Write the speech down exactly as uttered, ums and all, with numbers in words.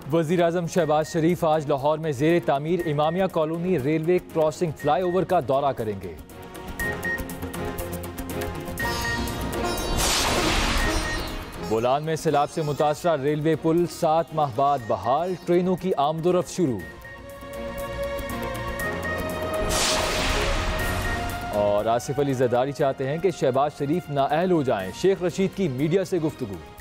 वज़ीर आज़म शहबाज शरीफ आज लाहौर में ज़ेर तामीर Imamia colony railway crossing flyover का दौरा करेंगे। बोलान में सैलाब से मुतासरा रेलवे पुल सात माह बाद बहाल, ट्रेनों की आमदोरफ्त शुरू। और आसिफ अली जरदारी चाहते हैं कि शहबाज शरीफ नाअहल हो जाएं, शेख रशीद की मीडिया से गुफ्तगू।